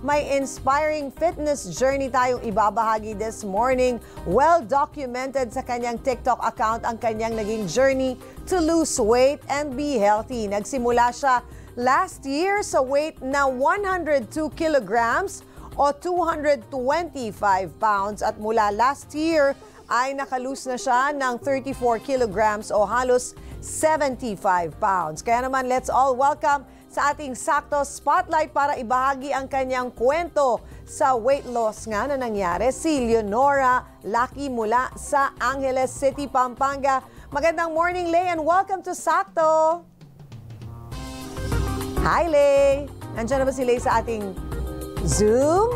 May inspiring fitness journey tayong ibabahagi this morning. Well-documented sa kanyang TikTok account ang kanyang naging journey to lose weight and be healthy. Nagsimula siya last year sa weight na 102 kilograms o 225 pounds at mula last year ay nakalose na siya ng 34 kilograms o halos 75 pounds. Kaya naman, let's all welcome sa ating Sakto Spotlight para ibahagi ang kanyang kwento sa weight loss nga na nangyari, si Leonora Lucky mula sa Angeles City, Pampanga. Magandang morning, Lay, and welcome to Sakto. Hi, Lay. Nandiyan na ba si Lay sa ating Zoom?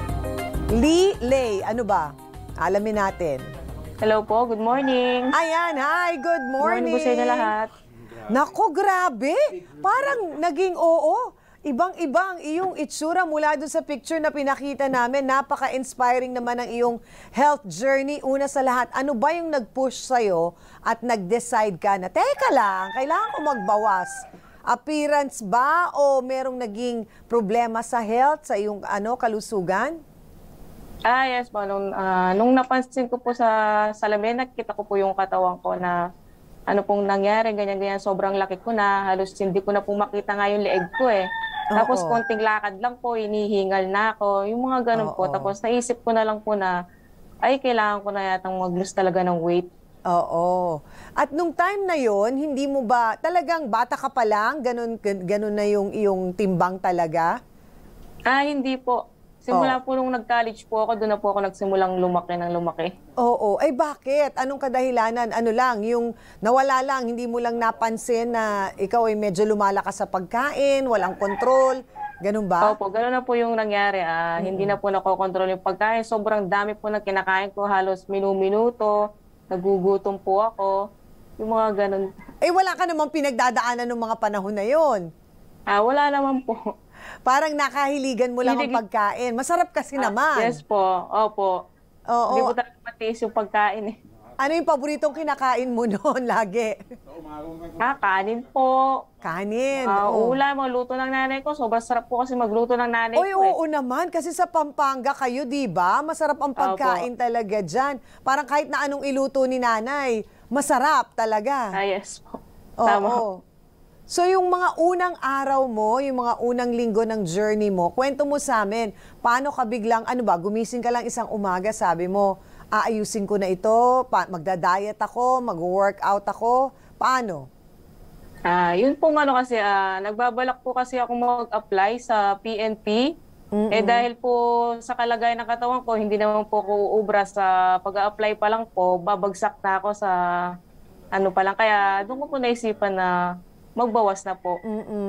Lay, ano ba? Alamin natin. Hello po, good morning. Ayan, hi, good morning. Good morning po sa inyo lahat. Nako, grabe. Parang naging oo. Ibang-ibang iyong itsura mula doon sa picture na pinakita namin. Napaka-inspiring naman ang iyong health journey. Una sa lahat, ano ba yung nag-push sa'yo at nag-decide ka na, teka lang, kailangan ko magbawas? Appearance ba o merong naging problema sa health, sa iyong kalusugan? Yes po. Nung napansin ko po sa salamin, nakita ko po yung katawan ko na ano pong nangyari, ganyan-ganyan, sobrang laki ko na, halos hindi ko na po makita nga yung leeg ko eh. Tapos konting lakad lang po, hinihingal na ako, yung mga ganun po. Tapos naisip ko na lang po na, ay, kailangan ko na yatang mag-lose talaga ng weight. Oo. At nung time na yon, hindi mo ba, talagang bata ka pa lang, ganun na yung iyong timbang talaga? Hindi po. Simula po nung nag-college po ako, doon na po ako nagsimulang lumaki ng lumaki. Oo. Ay bakit? Anong kadahilanan? Ano lang, yung nawala lang, hindi mo lang napansin na ikaw ay medyo lumalakas sa pagkain, walang control, ganun ba? Opo, ganun na po yung nangyari. Hindi na po nakokontrol yung pagkain. Sobrang dami po na kinakain ko, halos minuto, nagugutom po ako. Yung mga ganun. Eh wala ka namang pinagdadaanan ng mga panahon na yon. Wala naman po. Parang nakahiligan mo lang ang pagkain. Masarap kasi naman. Yes po. Opo. Oo. Hindi ko talaga matiis yung pagkain eh. Ano yung paboritong kinakain mo noon lagi? Kanin po. Kanin. Ulam, luto ng nanay ko. Sobrang sarap po kasi magluto ng nanay ko. Oo naman. Kasi sa Pampanga kayo, di ba? Masarap ang pagkain talaga dyan. Parang kahit na anong iluto ni nanay, masarap talaga. Yes po. Tama. So yung mga unang araw mo, yung mga unang linggo ng journey mo, kwento mo sa amin, paano ka biglang, gumising ka lang isang umaga, sabi mo, aayusin ko na ito, magda-diet ako, mag-workout ako, paano? Yun po kasi, nagbabalak po kasi ako mag-apply sa PNP. Dahil po sa kalagayan ng katawan ko, hindi naman po ko ubra sa pag-apply pa lang po, babagsak na ako sa pa lang. Kaya doon ko po naisipan na magbawas na po.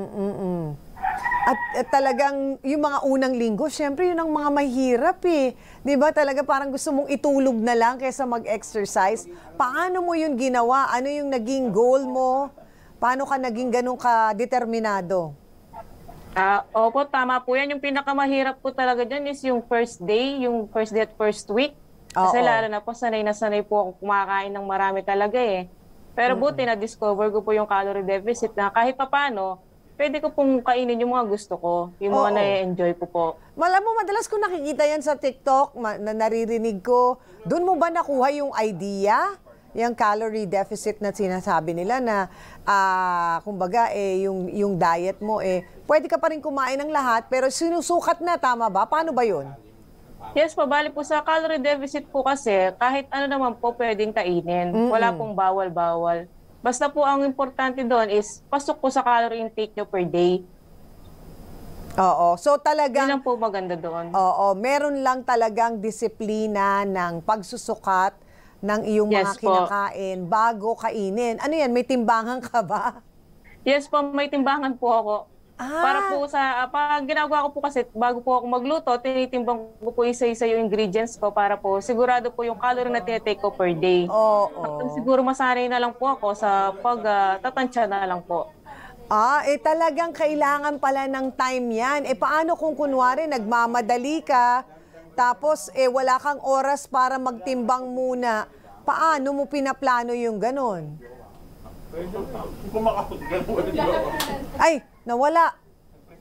At talagang yung mga unang linggo, syempre yun ang mga mahirap eh. Di ba talaga parang gusto mong itulog na lang kaysa mag-exercise. Paano mo yun ginawa? Ano yung naging goal mo? Paano ka naging ganun ka-determinado? Opo, tama po yan. Yung pinakamahirap po talaga dyan is yung first day at first week. Kasi lalo na po, sanay na sanay po ako kumakain ng marami talaga eh. Pero buti na-discover ko po yung calorie deficit na kahit papano, pwede ko pong kainin yung mga gusto ko, yung mga na-enjoy ko po. Alam mo, madalas ko nakikita yan sa TikTok, naririnig ko. Doon mo ba nakuha yung idea? Yung calorie deficit na sinasabi nila na, kumbaga, yung diet mo, pwede ka pa rin kumain ng lahat, pero sinusukat na, tama ba? Paano ba yun? Yes po, bali po sa calorie deficit po kasi, kahit ano naman po pwedeng kainin. Wala pong bawal-bawal. Basta po ang importante doon is, pasok po sa calorie intake nyo per day. Oo. So talagang... Yun lang po maganda doon. Oo. Meron lang talagang disiplina ng pagsusukat ng iyong mga kinakain bago kainin. Ano yan? May timbangan ka ba? Yes po, may timbangan po ako. Para po pag ginagawa ko po kasi, bago po ako magluto, tinitimbang ko po isa-isa yung ingredients ko para po sigurado po yung calorie na tinitake ko per day. Siguro masanay na lang po ako sa pagtatansya na lang po. Talagang kailangan pala ng time yan. Paano kung kunwari nagmamadali ka, tapos wala kang oras para magtimbang muna, paano mo pinaplano yung ganon? Ay, nawala.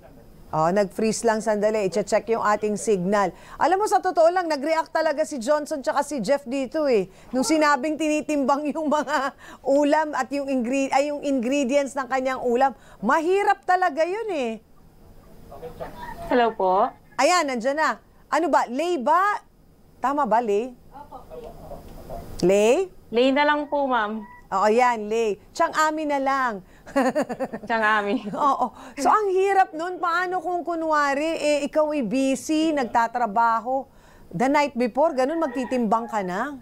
Oh, nag-freeze lang sandali. I-check yung ating signal. Alam mo, sa totoo lang, nag-react talaga si Johnson tsaka si Jeff dito eh. Nung sinabing tinitimbang yung mga ulam at yung, yung ingredients ng kanyang ulam, mahirap talaga yun eh. Hello po. Ayan, nandyan na. Ano ba? Lay ba? Tama ba, Lay? Lay? Lay na lang po, ma'am. Oo, yan, Lay. Tiyang amin na lang. Tiyang amin. Oo. So, ang hirap nun. Paano kung kunwari, ikaw ay busy, nagtatrabaho, the night before, ganun, magtitimbang ka na?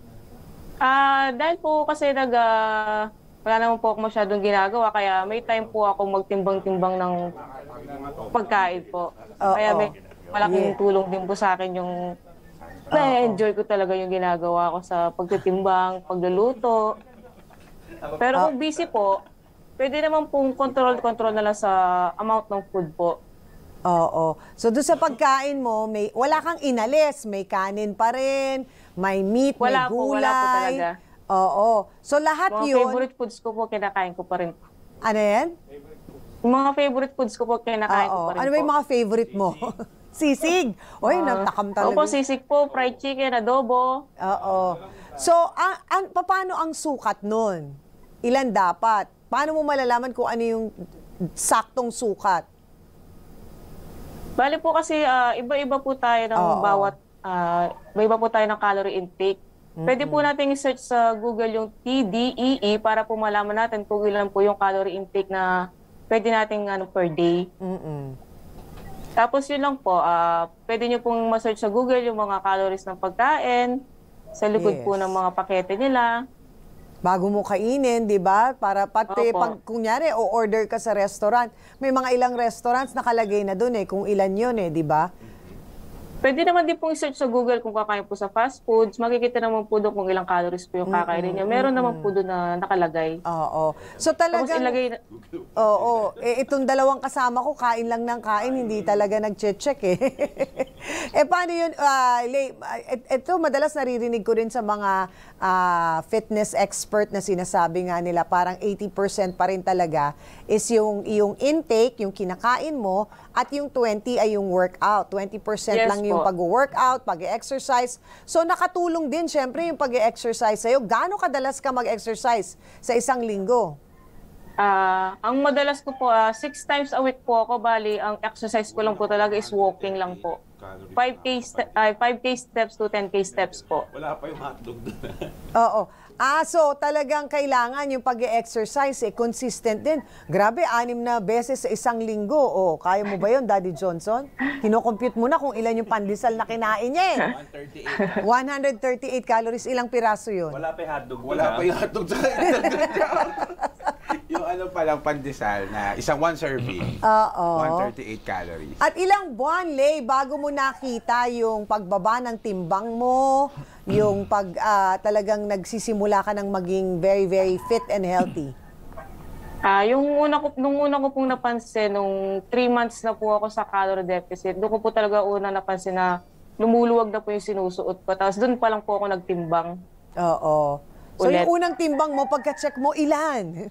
Dahil po kasi wala naman po ako masyadong ginagawa, kaya may time po ako magtimbang-timbang ng pagkain po. Kaya may malaking tulong din po sa akin yung na-enjoy ko talaga yung ginagawa ko sa pagtitimbang, pagluluto. Pero kung busy po, pwede naman pong control na lang sa amount ng food po. Oo. So, doon sa pagkain mo, wala kang inalis. May kanin pa rin, may meat, Wala may po, gulay. wala po talaga. Oo. So, lahat Mga yun... favorite foods ko po, kinakain ko pa rin. Ano yan? Yung mga favorite foods ko po, kinakain ko pa rin Ano ba yung mga favorite mo? Sisig. Oy, natakam talaga. Opo, sisig po, fried chicken, adobo. Oo. So, paano ang sukat nun? Ilan dapat? Paano mo malalaman kung ano yung saktong sukat? Bali po kasi iba-iba po tayo ng iba-iba po tayo ng calorie intake. Pwede po natin i-search sa Google yung TDEE para po malaman natin kung ilan po yung calorie intake na pwede nating per day. Tapos yun lang po, pwede nyo pong ma-search sa Google yung mga calories ng pagkain, sa likod po ng mga pakete nila. Bago mo kainin, di ba? Para pati Opo. pag kunyari o order ka sa restaurant, may mga ilang restaurants nakalagay na doon kung ilan yun di ba? Pwede naman din pong i-search sa Google kung kakain po sa fast foods. Makikita naman po doon kung ilang calories po yung kakainin niya. Meron naman po doon na nakalagay. Oo. So Tapos talagang... ilagay... Oo. Itong dalawang kasama ko, kain lang ng kain, hindi talaga nag-check paano yun? Ito, madalas naririnig ko rin sa mga fitness expert na sinasabi nga nila, parang 80% pa rin talaga is yung intake, yung kinakain mo, at yung 20 ay yung workout. 20% Yes lang yung po. pag-workout, pag-exercise. So nakatulong din syempre yung pag-exercise sa'yo. Gaano kadalas ka mag-exercise sa isang linggo? Ang madalas ko po, 6 times a week po ako. Bali, ang exercise ko lang po talaga is walking lang po. 5K steps to 10K steps po. Wala pa yung hotdog doon. Oo. So talagang kailangan yung pag-exercise consistent din. Grabe, 6 na beses sa isang linggo. Kaya mo ba yun, Daddy Johnson? Kino-compute mo na kung ilan yung pandesal na kinain niya 138. 138 calories, ilang piraso yun? Wala pa yung hotdog. Wala pa yung hotdog sa yung palang pandesal na isang one serving. 138 calories. At ilang buwan, Lay, bago mo nakita yung pagbaba ng timbang mo, yung talagang nagsisimula ka ng maging very, very fit and healthy? Nung una ko pong napansin, nung 3 months na po ako sa calorie deficit, doon ko po talaga una napansin na lumuluwag na po yung sinusuot ko. Tapos doon pa lang po ako nagtimbang. Oo. So Ulit. yung unang timbang mo, pagka-check mo, ilan?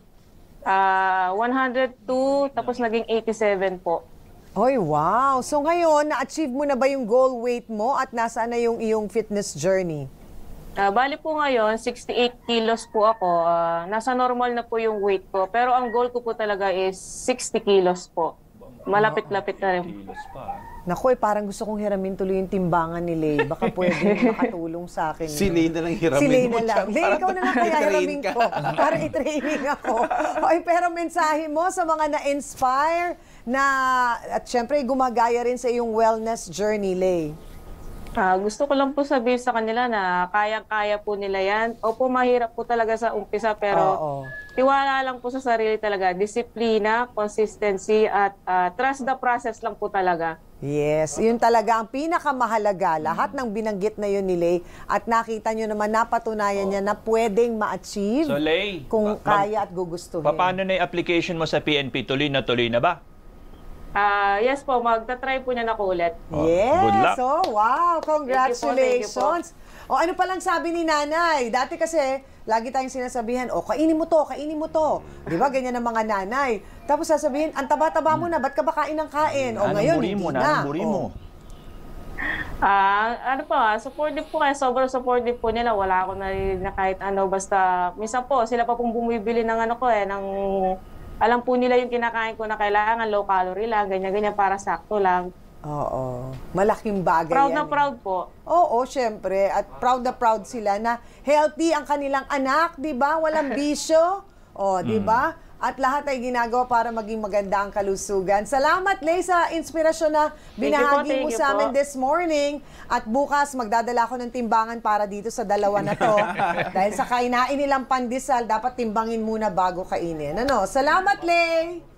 102, tapos naging 87 po. Oy, wow. So ngayon, na-achieve mo na ba yung goal weight mo at nasaan na yung iyong fitness journey? Bali po ngayon, 68 kilos po ako. Nasa normal na po yung weight ko. Pero ang goal ko po talaga is 60 kilos po. Malapit-lapit na rin. Naku, parang gusto kong hiramin tuloy yung timbangan ni Lay. Baka pwede makatulong sa akin. Si Lay na lang hiramin Si Lay mo na lang. dyan, Lay, para ikaw na lang kaya i-train hiramin ka. ko. Para i-training ako. Oy, pero mensahe mo sa mga na-inspire at syempre gumagaya rin sa iyong wellness journey, Lay. Gusto ko lang po sabihin sa kanila na kayang-kaya po nila yan. Opo, mahirap po talaga sa umpisa, pero tiwala lang po sa sarili talaga. Disiplina, consistency, at trust the process lang po talaga. Yes, yun talaga ang pinakamahalaga. Lahat ng binanggit na yun ni Lay at nakita nyo naman, napatunayan niya na pwedeng ma-achieve So, Lay, kung kaya at gugustuhin. paano na yung application mo sa PNP? Tuloy na ba? Yes po, magta-try po niya na ulit. Yes, Good luck. wow, Thank you congratulations. O ano palang sabi ni nanay? Dati kasi, lagi tayong sinasabihan, kainin mo to, kainin mo to. Di ba, ganyan ang mga nanay. Tapos sasabihin, ang taba-taba mo na, ba't ka ba kain ng kain? O ngayon, hindi na. Nanang buri mo. Ano po, supportive po kayo. Sobrang supportive po nila. Wala ako na kahit ano. Basta, minsan po, sila pa pong bumibili ng ano ko ng alam po nila yung kinakain ko na kailangan low calorie lang, ganyan-ganyan para sakto lang. Oo. Malaking bagay Proud yan. na proud po. Oo, syempre. At proud na proud sila na healthy ang kanilang anak, di ba? Walang bisyo. Di ba? At lahat ay ginagawa para maging maganda ang kalusugan. Salamat, Lay, sa inspirasyon na binahagi mo sa amin this morning. At bukas, magdadala ako ng timbangan para dito sa dalawa na to. Dahil sa kainain nilang pandesal, dapat timbangin muna bago kainin. Ano? Salamat, Lay!